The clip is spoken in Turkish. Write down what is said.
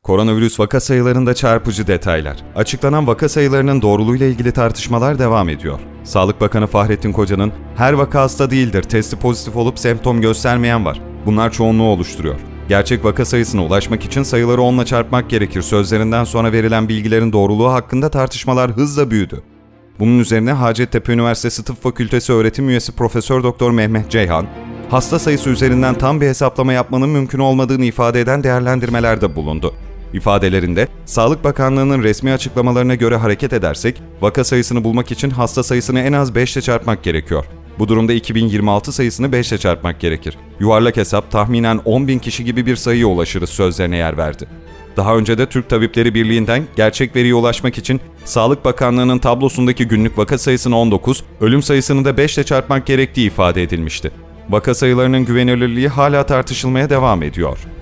Koronavirüs vaka sayılarında çarpıcı detaylar. Açıklanan vaka sayılarının doğruluğuyla ilgili tartışmalar devam ediyor. Sağlık Bakanı Fahrettin Koca'nın "Her vaka hasta değildir, testi pozitif olup semptom göstermeyen var. Bunlar çoğunluğu oluşturuyor. Gerçek vaka sayısına ulaşmak için sayıları 10'la çarpmak gerekir" sözlerinden sonra verilen bilgilerin doğruluğu hakkında tartışmalar hızla büyüdü. Bunun üzerine Hacettepe Üniversitesi Tıp Fakültesi öğretim üyesi Profesör Doktor Mehmet Ceyhan, hasta sayısı üzerinden tam bir hesaplama yapmanın mümkün olmadığını ifade eden değerlendirmelerde bulundu. İfadelerinde, Sağlık Bakanlığı'nın resmi açıklamalarına göre hareket edersek, vaka sayısını bulmak için hasta sayısını en az 5'le çarpmak gerekiyor. Bu durumda 2026 sayısını 5'le çarpmak gerekir. Yuvarlak hesap tahminen 10.000 kişi gibi bir sayıya ulaşırız sözlerine yer verdi. Daha önce de Türk Tabipleri Birliği'nden gerçek veriye ulaşmak için Sağlık Bakanlığı'nın tablosundaki günlük vaka sayısını 19, ölüm sayısını da 5'le çarpmak gerektiği ifade edilmişti. Vaka sayılarının güvenilirliği hala tartışılmaya devam ediyor.